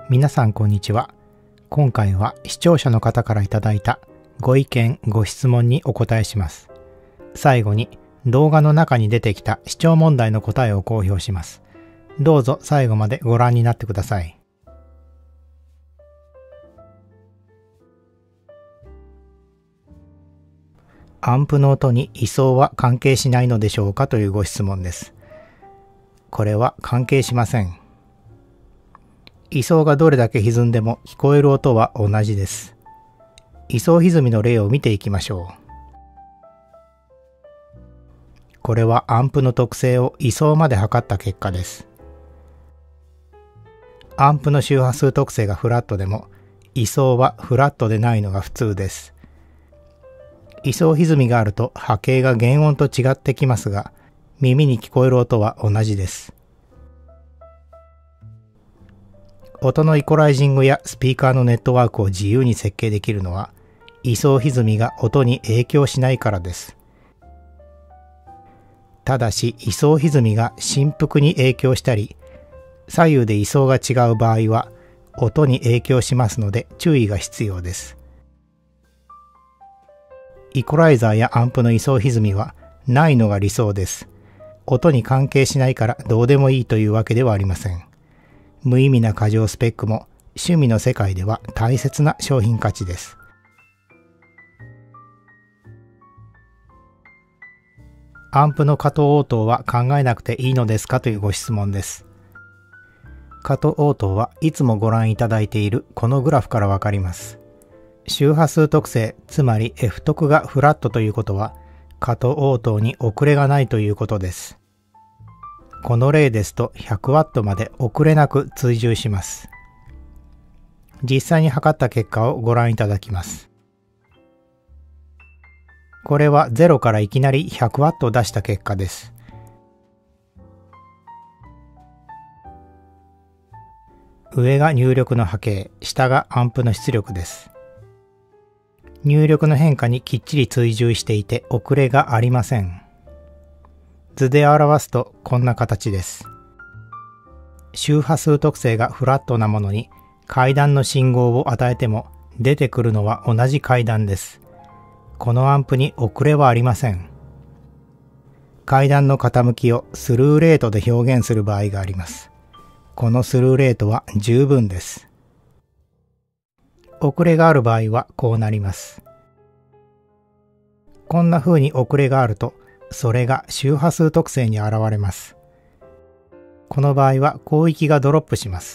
皆さんこんにちは。今回は視聴者の方からいただいたご意見ご質問にお答えします。最後に動画の中に出てきた視聴問題の答えを公表します。どうぞ最後までご覧になってください。アンプの音に位相は関係しないのでしょうかというご質問です。これは関係しません。位相がどれだけ歪んでも聞こえる音は同じです。位相歪みの例を見ていきましょう。これはアンプの特性を位相まで測った結果です。アンプの周波数特性がフラットでも位相はフラットでないのが普通です。位相歪みがあると波形が原音と違ってきますが、耳に聞こえる音は同じです。音のイコライジングやスピーカーのネットワークを自由に設計できるのは、位相歪みが音に影響しないからです。ただし、位相歪みが振幅に影響したり、左右で位相が違う場合は、音に影響しますので注意が必要です。イコライザーやアンプの位相歪みはないのが理想です。音に関係しないからどうでもいいというわけではありません。無意味な過剰スペックも趣味の世界では大切な商品価値です。アンプの過渡応答は考えなくていいのですかというご質問です。過渡応答はいつもご覧いただいているこのグラフからわかります。周波数特性、つまり F 特がフラットということは、過渡応答に遅れがないということです。この例ですと 100W まで遅れなく追従します。実際に測った結果をご覧いただきます。これは0からいきなり 100W 出した結果です。上が入力の波形、下がアンプの出力です。入力の変化にきっちり追従していて遅れがありません。図で表すとこんな形です。周波数特性がフラットなものに階段の信号を与えても出てくるのは同じ階段です。このアンプに遅れはありません。階段の傾きをスルーレートで表現する場合があります。このスルーレートは十分です。遅れがある場合はこうなります。こんな風に遅れがあるとそれが周波数特性に現れます。この場合は広域がドロップします。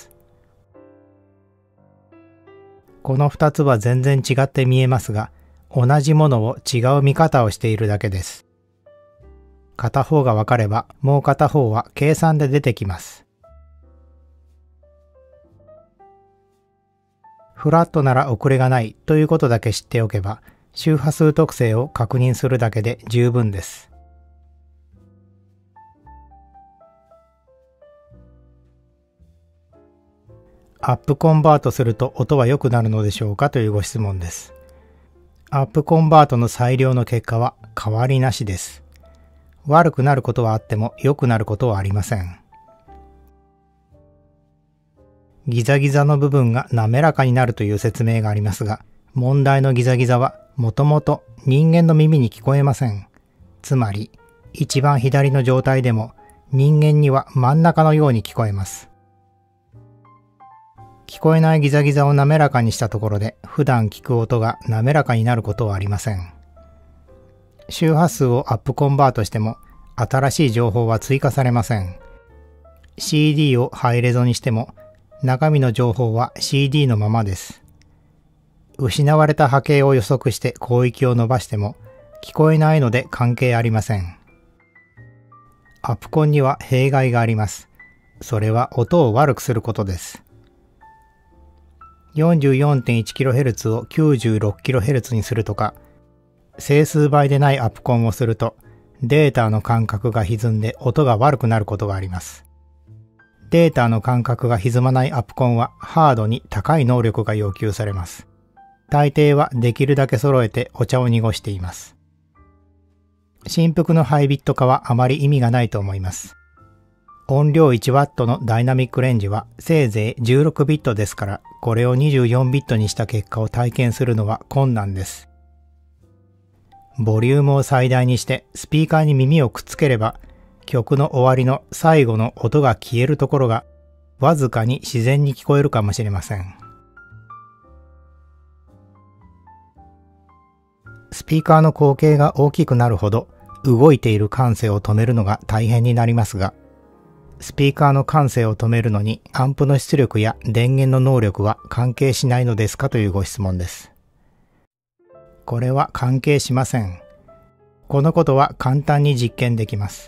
この2つは全然違って見えますが、同じものを違う見方をしているだけです。片方が分かればもう片方は計算で出てきます。フラットなら遅れがないということだけ知っておけば、周波数特性を確認するだけで十分です。アップコンバートすると音は良くなるのでしょうかというご質問です。アップコンバートの最良の結果は変わりなしです。悪くなることはあっても良くなることはありません。ギザギザの部分が滑らかになるという説明がありますが、問題のギザギザはもともと人間の耳に聞こえません。つまり、一番左の状態でも人間には真ん中のように聞こえます。聞こえないギザギザを滑らかにしたところで普段聞く音が滑らかになることはありません。周波数をアップコンバートしても新しい情報は追加されません。CD をハイレゾにしても中身の情報は CD のままです。失われた波形を予測して広域を伸ばしても聞こえないので関係ありません。アップコンには弊害があります。それは音を悪くすることです。44.1kHz を 96kHz にするとか、整数倍でないアップコンをするとデータの間隔が歪んで音が悪くなることがあります。データの間隔が歪まないアップコンはハードに高い能力が要求されます。大抵はできるだけ揃えてお茶を濁しています。振幅のハイビット化はあまり意味がないと思います。 音量 1W のダイナミックレンジはせいぜい16ビットですから、これを24ビットにした結果を体験するのは困難です。ボリュームを最大にしてスピーカーに耳をくっつければ、曲の終わりの最後の音が消えるところがわずかに自然に聞こえるかもしれません。スピーカーの口径が大きくなるほど動いている感性を止めるのが大変になりますが、スピーカーの感性を止めるのにアンプの出力や電源の能力は関係しないのですかというご質問です。これは関係しません。このことは簡単に実験できます。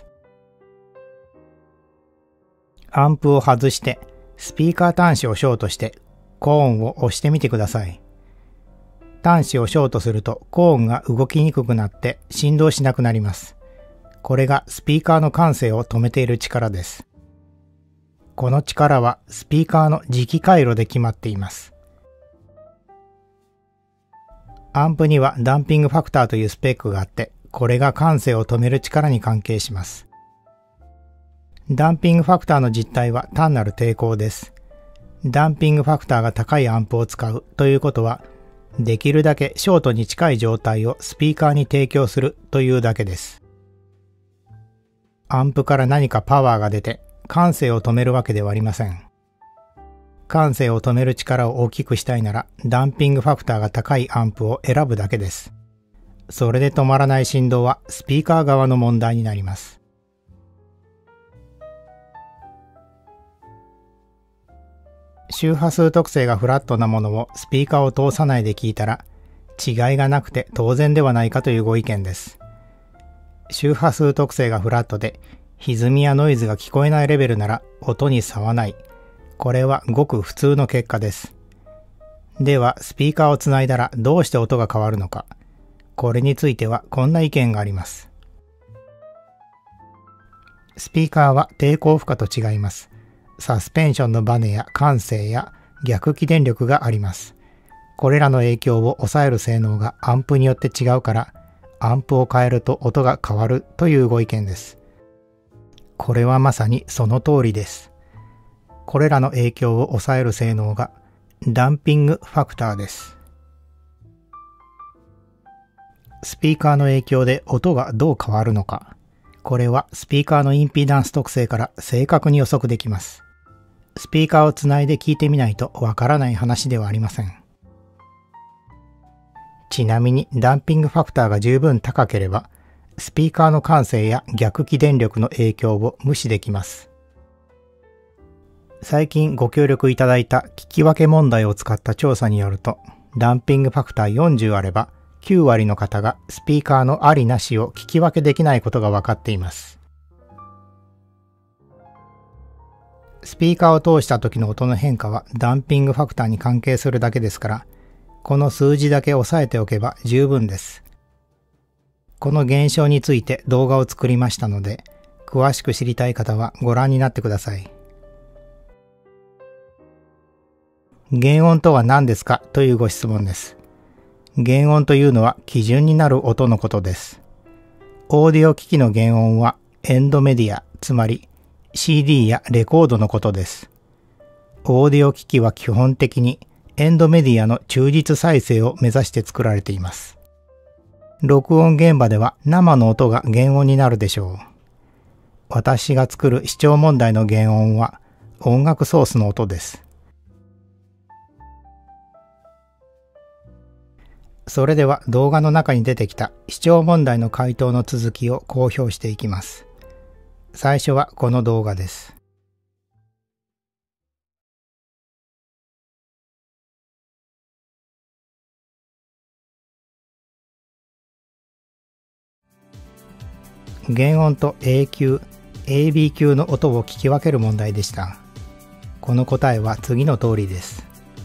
アンプを外してスピーカー端子をショートしてコーンを押してみてください。端子をショートするとコーンが動きにくくなって振動しなくなります。これがスピーカーの感性を止めている力です。この力はスピーカーの磁気回路で決まっています。アンプにはダンピングファクターというスペックがあって、これが感性を止める力に関係します。ダンピングファクターの実態は単なる抵抗です。ダンピングファクターが高いアンプを使うということは、できるだけショートに近い状態をスピーカーに提供するというだけです。アンプから何かパワーが出て、感性を止めるわけではありません。感性を止める力を大きくしたいなら、ダンピングファクターが高いアンプを選ぶだけです。それで止まらない振動はスピーカー側の問題になります。周波数特性がフラットなものをスピーカーを通さないで聞いたら、違いがなくて当然ではないかというご意見です。周波数特性がフラットで、歪みやノイズが聞こえないレベルなら音に差はない。これはごく普通の結果です。では、スピーカーをつないだらどうして音が変わるのか。これについてはこんな意見があります。スピーカーは抵抗負荷と違います。サスペンションのバネや感性や逆起電力があります。これらの影響を抑える性能がアンプによって違うから、アンプを変えると音が変わるというご意見です。これはまさにその通りです。これらの影響を抑える性能がダンピングファクターです。スピーカーの影響で音がどう変わるのか。これはスピーカーのインピダンス特性から正確に予測できます。スピーカーをつないで聞いてみないとわからない話ではありません。ちなみにダンピングファクターが十分高ければ、スピーカーの感性や逆起電力の影響を無視できます。最近ご協力いただいた聞き分け問題を使った調査によると、ダンピングファクター40あれば9割の方がスピーカーのありなしを聞き分けできないことが分かっています。スピーカーを通した時の音の変化はダンピングファクターに関係するだけですから、この数字だけ押さえておけば十分です。この現象について動画を作りましたので、詳しく知りたい方はご覧になってください。原音とは何ですかというご質問です。原音というのは基準になる音のことです。オーディオ機器の原音はエンドメディア、つまり CD やレコードのことです。オーディオ機器は基本的にエンドメディアの忠実再生を目指して作られています。録音現場では生の音が原音になるでしょう。私が作る視聴問題の原音は音楽ソースの音です。それでは動画の中に出てきた視聴問題の回答の続きを公表していきます。最初はこの動画です。原音と A 級、AB 級の音を聞き分ける問題でした。この答えは次の通りです。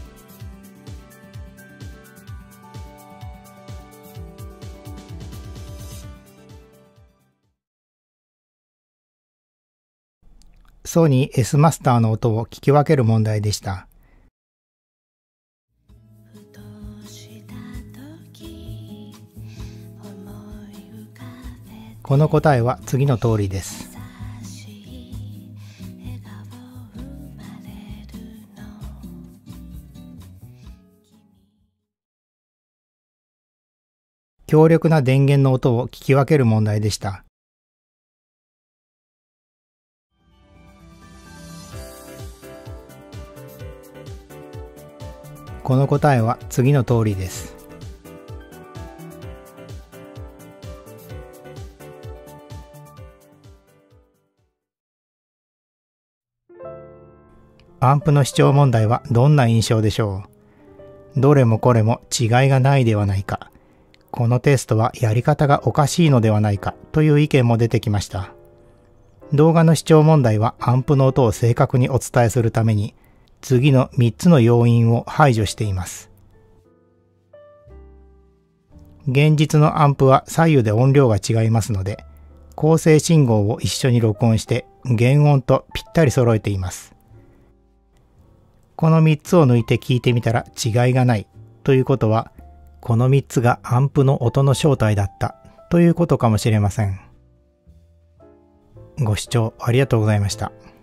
ソニー S マスターの音を聞き分ける問題でした。この答えは次の通りです。 強力な電源の音を聞き分ける問題でした。この答えは次の通りです。アンプの視聴問題はどんな印象でしょう？どれもこれも違いがないではないか。このテストはやり方がおかしいのではないかという意見も出てきました。動画の視聴問題はアンプの音を正確にお伝えするために次の3つの要因を排除しています。現実のアンプは左右で音量が違いますので、構成信号を一緒に録音して原音とぴったり揃えています。この3つを抜いて聞いてみたら違いがないということは、この3つがアンプの音の正体だったということかもしれません。ご視聴ありがとうございました。